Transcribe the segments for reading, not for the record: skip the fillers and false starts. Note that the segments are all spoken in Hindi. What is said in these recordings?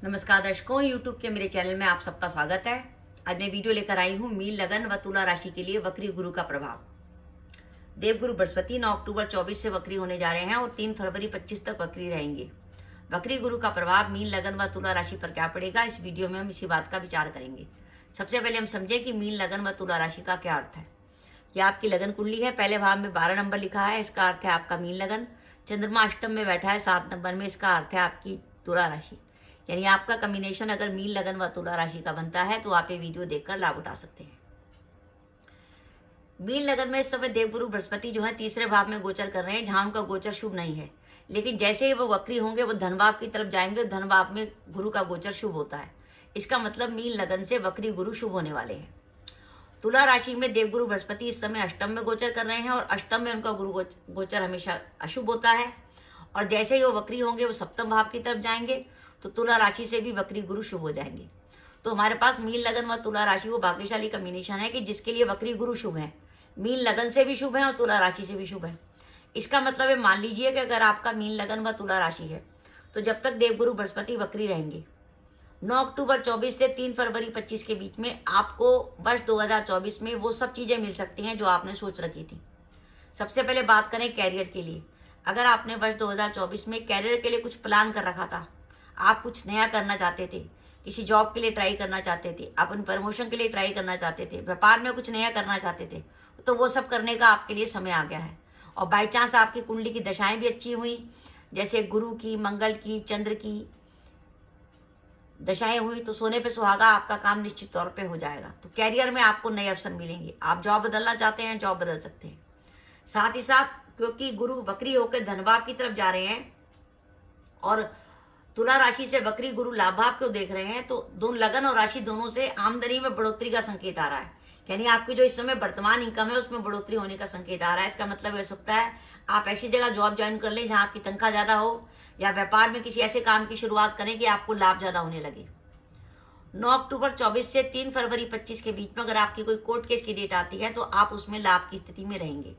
नमस्कार दर्शकों, YouTube के मेरे चैनल में आप सबका स्वागत है। आज मैं वीडियो लेकर आई हूँ मीन लगन व तुला राशि के लिए वक्री गुरु का प्रभाव। देवगुरु बृहस्पति 9 अक्टूबर 24 से वक्री होने जा रहे हैं और 3 फरवरी 25 तक वक्री रहेंगे। वक्री गुरु का प्रभाव मीन लगन व तुला राशि पर क्या पड़ेगा, इस वीडियो में हम इसी बात का विचार करेंगे। सबसे पहले हम समझें कि मीन लगन व तुला राशि का क्या अर्थ है। यह आपकी लगन कुंडली है। पहले भाव में 12 नंबर लिखा है, इसका अर्थ है आपका मीन लगन। चंद्रमा अष्टम में बैठा है 7 नंबर में, इसका अर्थ है आपकी तुला राशि। यानी आपका कॉम्बिनेशन अगर मीन लगन व तुला राशि का बनता है तो आप ये वीडियो देखकर लाभ उठा सकते हैं। मीन लगन में इस समय देवगुरु बृहस्पति जो है तीसरे भाव में गोचर कर रहे हैं, जहां उनका गोचर शुभ नहीं है। लेकिन जैसे ही वो वक्री होंगे वो धन भाव की तरफ जाएंगे। धन भाव में गुरु का गोचर शुभ होता है। इसका मतलब मीन लगन से वक्री गुरु शुभ होने वाले हैं। तुला राशि में देवगुरु बृहस्पति इस समय अष्टम में गोचर कर रहे हैं और अष्टम में उनका गुरु गोचर हमेशा अशुभ होता है। और जैसे ही वो वक्री होंगे वो सप्तम भाव की तरफ जाएंगे तो तुला राशि से भी वक्री गुरु शुभ हो जाएंगे। तो हमारे पास मीन लगन व तुला राशि वो भाग्यशाली कॉम्बिनेशन है कि जिसके लिए वक्री गुरु शुभ है। मीन लगन से भी शुभ है और तुला राशि से भी शुभ है। इसका मतलब है, मान लीजिए कि अगर आपका मीन लगन व तुला राशि है तो जब तक देवगुरु बृहस्पति वक्री रहेंगे 9 अक्टूबर 24 से 3 फरवरी 25 के बीच में आपको वर्ष 2024 में वो सब चीजें मिल सकती हैं जो आपने सोच रखी थी। सबसे पहले बात करें कैरियर के लिए। अगर आपने वर्ष 2024 में कैरियर के लिए कुछ प्लान कर रखा था, आप कुछ नया करना चाहते थे, किसी जॉब के लिए ट्राई करना चाहते थे, अपनी प्रमोशन के लिए ट्राई करना चाहते थे, व्यापार में कुछ नया करना चाहते थे, तो वो सब करने का आपके लिए समय आ गया है। और बाई चांस आपकी कुंडली की दशाएं भी अच्छी हुई, जैसे गुरु की, मंगल की, चंद्र की दशाएं हुई, तो सोने पे सुहागा आपका काम निश्चित तौर पे हो जाएगा। तो कैरियर में आपको नए अवसर मिलेंगे। आप जॉब बदलना चाहते हैं, जॉब बदल सकते हैं। साथ ही साथ क्योंकि गुरु वक्री होकर धन भाव की तरफ जा रहे हैं और तुला राशि से वक्री गुरु लाभ भाव को देख रहे हैं, तो दोनों लगन और राशि दोनों से आमदनी में बढ़ोतरी का संकेत आ रहा है। यानी आपकी जो इस समय वर्तमान इनकम है उसमें बढ़ोतरी होने का संकेत आ रहा है। इसका मतलब हो सकता है आप ऐसी जगह जॉब ज्वाइन कर लें जहां आपकी तनख्वाह ज्यादा हो, या व्यापार में किसी ऐसे काम की शुरुआत करें कि आपको लाभ ज्यादा होने लगे। 9 अक्टूबर 24 से 3 फरवरी 25 के बीच में अगर आपकी कोई कोर्ट केस की डेट आती है तो आप उसमें लाभ की स्थिति में रहेंगे।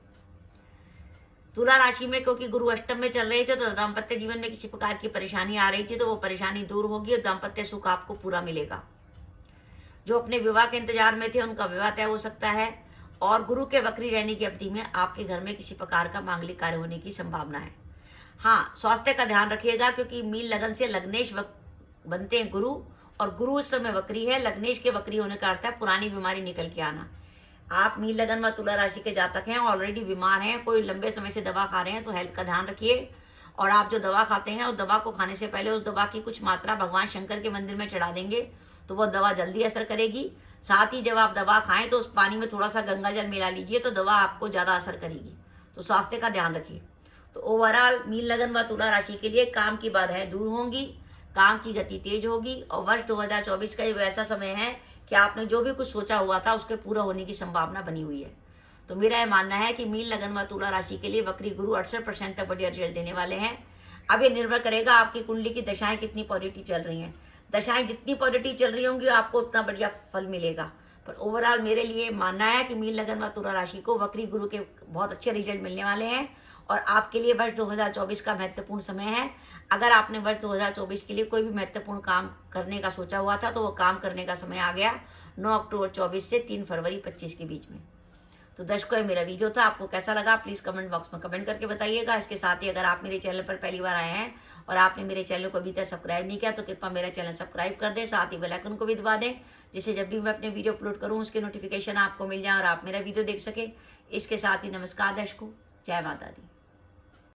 तुला राशि में क्योंकि गुरु अष्टम में चल रहे थे तो दाम्पत्य जीवन में किसी प्रकार की परेशानी आ रही थी, तो वो परेशानी दूर होगी और दाम्पत्य सुख आपको पूरा मिलेगा। जो अपने विवाह के इंतजार में थे उनका विवाह तय हो सकता है। और गुरु के वक्री रहने की अवधि में आपके घर में किसी प्रकार का मांगलिक कार्य होने की संभावना है। हाँ, स्वास्थ्य का ध्यान रखिएगा क्योंकि मीन लगन से लग्नेश बनते हैं गुरु, और गुरु उस समय वक्री है। लग्नेश के वक्री होने का अर्थ है पुरानी बीमारी निकल के आना। आप मीन लगन व तुला राशि के जातक हैं, ऑलरेडी बीमार हैं, कोई लंबे समय से दवा खा रहे हैं, तो हेल्थ का ध्यान रखिए। और आप जो दवा खाते हैं उस दवा को खाने से पहले उस दवा की कुछ मात्रा भगवान शंकर के मंदिर में चढ़ा देंगे तो वो दवा जल्दी असर करेगी। साथ ही जब आप दवा खाएं तो उस पानी में थोड़ा सा गंगा जल मिला लीजिए तो दवा आपको ज्यादा असर करेगी। तो स्वास्थ्य का ध्यान रखिए। तो ओवरऑल मीन लगन व तुला राशि के लिए काम की बाधाएं दूर होंगी, काम की गति तेज होगी और वर्ष 2024 का ये ऐसा समय है कि आपने जो भी कुछ सोचा हुआ था उसके पूरा होने की संभावना बनी हुई है। तो मेरा यह मानना है कि मीन लगन व तुला राशि के लिए वक्री गुरु 68% तक बढ़िया रिजल्ट देने वाले हैं। अब ये निर्भर करेगा आपकी कुंडली की दशाएं कितनी पॉजिटिव चल रही हैं। दशाएं जितनी पॉजिटिव चल रही होंगी आपको उतना बढ़िया फल मिलेगा। पर ओवरऑल मेरे लिए मानना है कि मीन लगन व तुला राशि को वक्री गुरु के बहुत अच्छे रिजल्ट मिलने वाले हैं और आपके लिए वर्ष 2024 का महत्वपूर्ण समय है। अगर आपने वर्ष 2024 के लिए कोई भी महत्वपूर्ण काम करने का सोचा हुआ था तो वो काम करने का समय आ गया 9 अक्टूबर 24 से 3 फरवरी 25 के बीच में। तो दर्शकों, ये मेरा वीडियो था, आपको कैसा लगा प्लीज कमेंट बॉक्स में कमेंट करके बताइएगा। इसके साथ ही अगर आप मेरे चैनल पर पहली बार आए हैं और आपने मेरे चैनल को अभी तक सब्सक्राइब नहीं किया तो कृपया मेरा चैनल सब्सक्राइब कर दें, साथ ही बेल आइकन को भी दबा दें, जिससे जब भी मैं अपने वीडियो अपलोड करूँ उसके नोटिफिकेशन आपको मिल जाए और आप मेरा वीडियो देख सके। इसके साथ ही नमस्कार दर्शकों, जय माता दी।